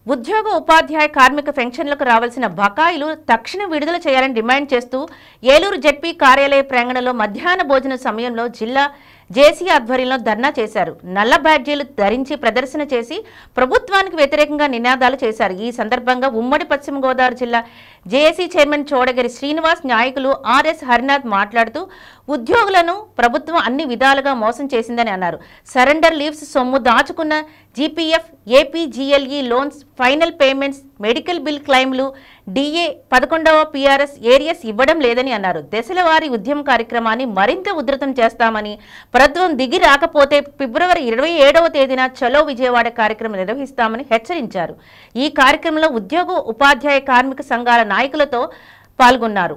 ఉద్యోగ ఉపాధ్యాయ కార్మిక పెన్షన్లకు రావాల్సిన బకాయిలు తక్షణ విడుదల చేయాలని డిమాండ్ చేస్తూ ఏలూరు జెడ్పీ కార్యాలయ ప్రాంగణంలో మధ్యాహ్న భోజన సమయంలో జిల్లా జేసీ ఆధ్వర్యంలో ధర్నా చేశారు. నల్ల బ్యాడ్జీలు ధరించి ప్రదర్శన చేసి ప్రభుత్వానికి వ్యతిరేకంగా నినాదాలు చేశారు. ఈ సందర్భంగా ఉమ్మడి పశ్చిమ గోదావరి జిల్లా జేఏసీ చైర్మన్ చోడగిరి శ్రీనివాస్, నాయకులు ఆర్ఎస్ హరినాథ్ మాట్లాడుతూ ఉద్యోగులను ప్రభుత్వం అన్ని విధాలుగా మోసం చేసిందని అన్నారు. సరెండర్ లీవ్స్ సొమ్ము దాచుకున్న GPF, APGLE loans, final payments, medical bill క్లెయిమ్లు, డిఏ 11వ పీఆర్ఎస్ ఏరియస్ ఇవ్వడం లేదని అన్నారు. దశల వారీ ఉద్యమ కార్యక్రమాన్ని మరింత ఉధృతం చేస్తామని, ప్రభుత్వం దిగి రాకపోతే ఫిబ్రవరి 27వ తేదీన చలో విజయవాడ కార్యక్రమం నిర్వహిస్తామని హెచ్చరించారు. ఈ కార్యక్రమంలో ఉద్యోగ ఉపాధ్యాయ కార్మిక సంఘాల నాయకులతో పాల్గొన్నారు.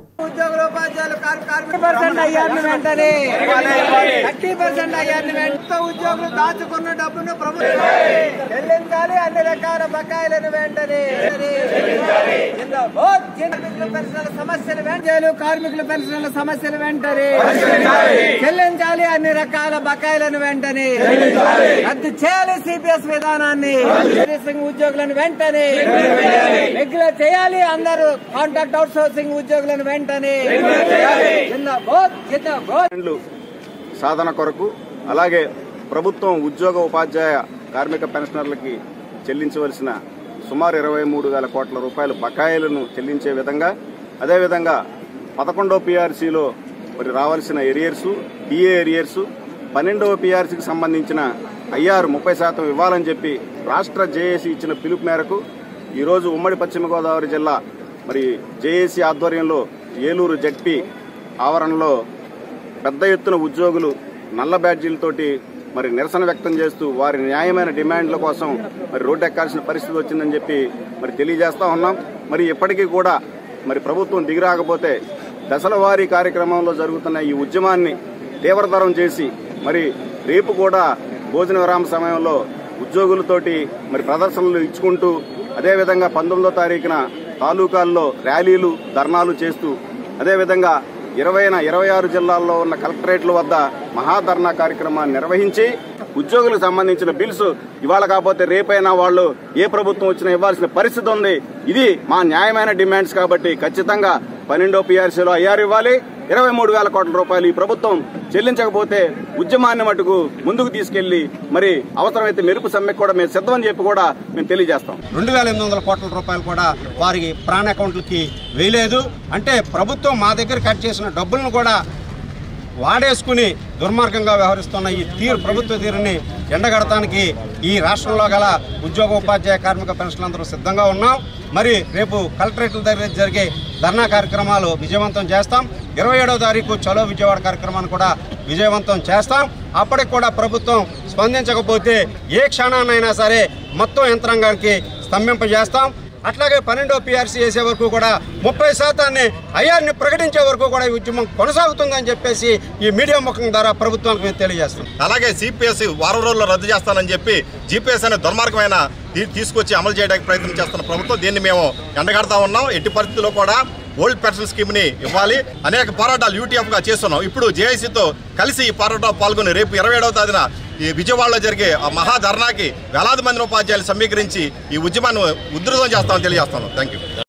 ఉద్యోగులు దాచుకున్న డబ్బును ప్రభుత్వం చెల్లించాలి. అన్ని రకాల బకాయిలను వెంటనే సమస్యలు వెంటనే కార్మికుల పెన్షన్ల సమస్యలు వెంటనే చెల్లించాలి. అన్ని రకాల బకాయిలను వెంటనే రద్దు చేయాలి. సిపిఎస్ విధానాన్ని ఉద్యోగులను వెంటనే రెగ్యులర్ చేయాలి. అందరూ కాంట్రాక్ట్ అవుట్ సోర్సింగ్ ఉద్యోగులను వెంటనే సాధన కొరకు, అలాగే ప్రభుత్వం ఉద్యోగ ఉపాధ్యాయ కార్మిక పెన్షనర్లకి చెల్లించవలసిన సుమారు 23,000 కోట్ల రూపాయల బకాయిలను చెల్లించే విధంగా, అదేవిధంగా 11వ పీఆర్సీలో మరి రావాల్సిన ఎరియర్సు, టీఏ ఎరియర్సు, 12వ పీఆర్సీకి సంబంధించిన ఐఆర్ 30% ఇవ్వాలని చెప్పి రాష్ట్ర జేఏసీ ఇచ్చిన పిలుపు మేరకు ఈరోజు ఉమ్మడి పశ్చిమ గోదావరి జిల్లా మరి జేఏసీ ఆధ్వర్యంలో ఏలూరు జెడ్పీ ఆవరణలో పెద్ద ఎత్తున ఉద్యోగులు నల్ల బ్యాడ్జీలతోటి మరి నిరసన వ్యక్తం చేస్తూ వారి న్యాయమైన డిమాండ్ల కోసం మరి రోడ్డు ఎక్కాల్సిన పరిస్థితి వచ్చిందని చెప్పి మరి తెలియజేస్తా ఉన్నాం. మరి ఇప్పటికీ కూడా మరి ప్రభుత్వం దిగిరాకపోతే దశల వారీ కార్యక్రమంలో జరుగుతున్న ఈ ఉద్యమాన్ని తీవ్రతరం చేసి మరి రేపు కూడా భోజన విరామ సమయంలో ఉద్యోగులతోటి మరి ప్రదర్శనలు ఇచ్చుకుంటూ, అదేవిధంగా 19వ తారీఖున తాలూకాల్లో ర్యాలీలు, ధర్నాలు చేస్తూ, అదేవిధంగా 26 జిల్లాల్లో ఉన్న కలెక్టరేట్ల వద్ద మహాధర్నా కార్యక్రమాన్ని నిర్వహించి ఉద్యోగులకు సంబంధించిన బిల్స్ ఇవాళ కాకపోతే రేపైనా వాళ్ళు ఏ ప్రభుత్వం వచ్చినా ఇవ్వాల్సిన పరిస్థితి ఉంది. ఇది మా న్యాయమైన డిమాండ్స్ కాబట్టి ఖచ్చితంగా 12వ పీఆర్సీలో ఐఆర్ ఇవ్వాలి. 23,000 కోట్ల రూపాయలు ఈ ప్రభుత్వం చెల్లించకపోతే ఉద్యమాన్ని మటుకు ముందుకు తీసుకెళ్లి మరి అవసరమైతే మెరుపు సమ్మెకు కూడా మేము సిద్ధమని చెప్పి కూడా మేము తెలియజేస్తాం. 2,800 కోట్ల రూపాయలు కూడా వారికి ప్రాణ అకౌంట్లకి వేయలేదు. అంటే ప్రభుత్వం మా దగ్గర కట్ చేసిన డబ్బులను కూడా వాడేసుకుని దుర్మార్గంగా వ్యవహరిస్తున్న ఈ ప్రభుత్వ తీరుని ఎండగడటానికి ఈ రాష్ట్రంలో గల ఉద్యోగ ఉపాధ్యాయ కార్మిక పెన్షన్లందరూ సిద్ధంగా ఉన్నాం. మరి రేపు కలెక్టరేట్ల దగ్గర జరిగే ధర్నా కార్యక్రమాలు విజయవంతం చేస్తాం. 27వ తారీఖు చలో విజయవాడ కార్యక్రమాన్ని కూడా విజయవంతం చేస్తాం. అప్పటికి కూడా ప్రభుత్వం స్పందించకపోతే ఏ క్షణాన్నైనా సరే మొత్తం యంత్రాంగానికి స్తంభింపజేస్తాం. అట్లాగే 12వ పీఆర్సీ వేసే వరకు కూడా 30% ఐఆర్ని ప్రకటించే వరకు కూడా ఈ ఉద్యమం కొనసాగుతుందని చెప్పేసి ఈ మీడియా ముఖం ద్వారా ప్రభుత్వానికి మేము తెలియజేస్తాం. అలాగే సిపిఎస్ వారం రోజుల్లో రద్దు చేస్తానని చెప్పి జీపీఎస్ అనే దుర్మార్గమైన తీసుకొచ్చి అమలు చేయడానికి ప్రయత్నం చేస్తున్న ప్రభుత్వం దీన్ని మేము ఎండగడతా ఉన్నాం. ఎట్టి పరిస్థితుల్లో కూడా ఓల్డ్ పెన్షన్ స్కీమ్ ని ఇవ్వాలి. అనేక పోరాటాలు యూటీఎఫ్ గా చేస్తున్నాం. ఇప్పుడు జేఐసీతో కలిసి ఈ పోరాటాలు పాల్గొని రేపు 27వ తేదీన ఈ విజయవాడలో జరిగే మహాధర్నాకి వేలాది మంది ఉపాధ్యాయులు సమీకరించి ఈ ఉద్యమాన్ని ఉధృతం చేస్తామని తెలియజేస్తాను. Thank you.